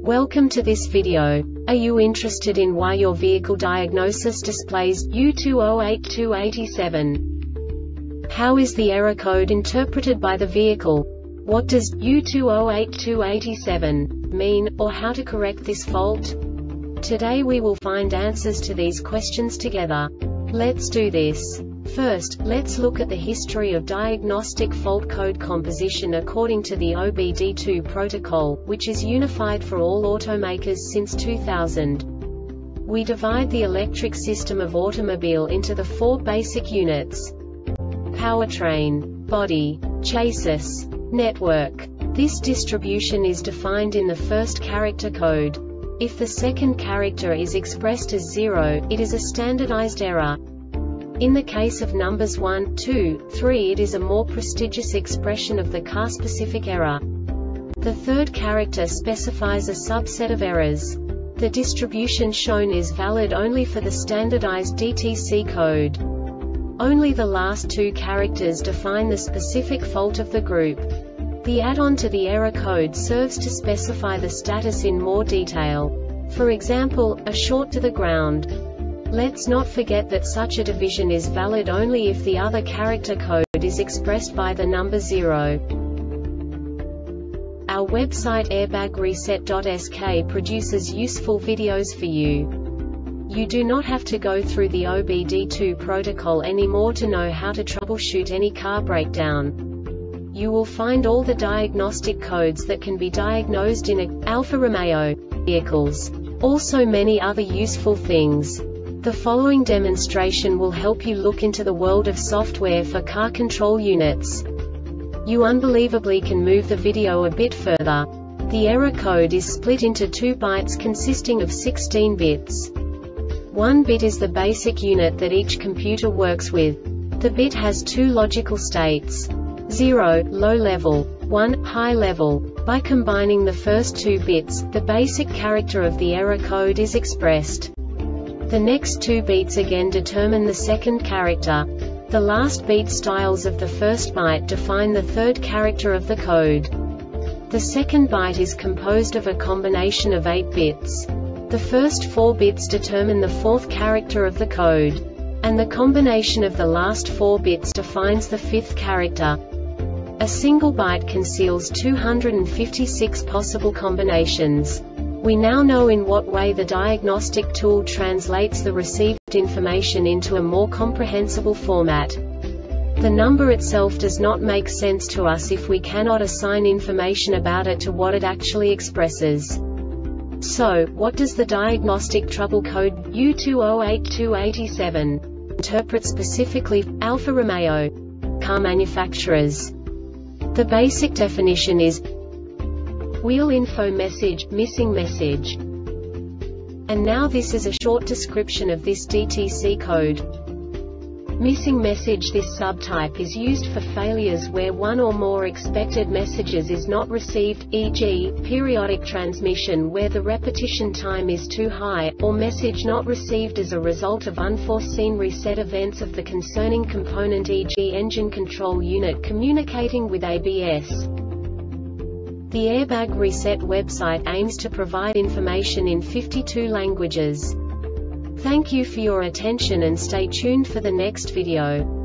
Welcome to this video. Are you interested in why your vehicle diagnosis displays U208287? How is the error code interpreted by the vehicle? What does U208287 mean, or how to correct this fault? Today we will find answers to these questions together. Let's do this. First, let's look at the history of diagnostic fault code composition according to the OBD2 protocol, which is unified for all automakers since 2000. We divide the electric system of automobile into the four basic units: powertrain, body, chassis, network. This distribution is defined in the first character code. If the second character is expressed as 0, it is a standardized error. In the case of numbers 1, 2, 3, it is a more prestigious expression of the car-specific error. The third character specifies a subset of errors. The distribution shown is valid only for the standardized DTC code. Only the last two characters define the specific fault of the group. The add-on to the error code serves to specify the status in more detail. For example, a short to the ground. Let's not forget that such a division is valid only if the other character code is expressed by the number 0. Our website airbagreset.sk produces useful videos for you. You do not have to go through the OBD2 protocol anymore to know how to troubleshoot any car breakdown. You will find all the diagnostic codes that can be diagnosed in Alfa Romeo vehicles. Also many other useful things. The following demonstration will help you look into the world of software for car control units. You unbelievably can move the video a bit further. The error code is split into 2 bytes consisting of 16 bits. 1 bit is the basic unit that each computer works with. The bit has 2 logical states: 0, low level, 1, high level. By combining the first 2 bits, the basic character of the error code is expressed. The next 2 beats again determine the second character. The last beat styles of the first byte define the third character of the code. The second byte is composed of a combination of 8 bits. The first 4 bits determine the fourth character of the code. And the combination of the last 4 bits defines the fifth character. A single byte conceals 256 possible combinations. We now know in what way the diagnostic tool translates the received information into a more comprehensible format. The number itself does not make sense to us if we cannot assign information about it to what it actually expresses. So, what does the diagnostic trouble code U208287 interpret specifically for Alfa Romeo car manufacturers? The basic definition is wheel info message, missing message. And now this is a short description of this DTC code. Missing message. This subtype is used for failures where one or more expected messages is not received, e.g., periodic transmission where the repetition time is too high, or message not received as a result of unforeseen reset events of the concerning component, e.g. engine control unit communicating with ABS. The Airbag Reset website aims to provide information in 52 languages. Thank you for your attention and stay tuned for the next video.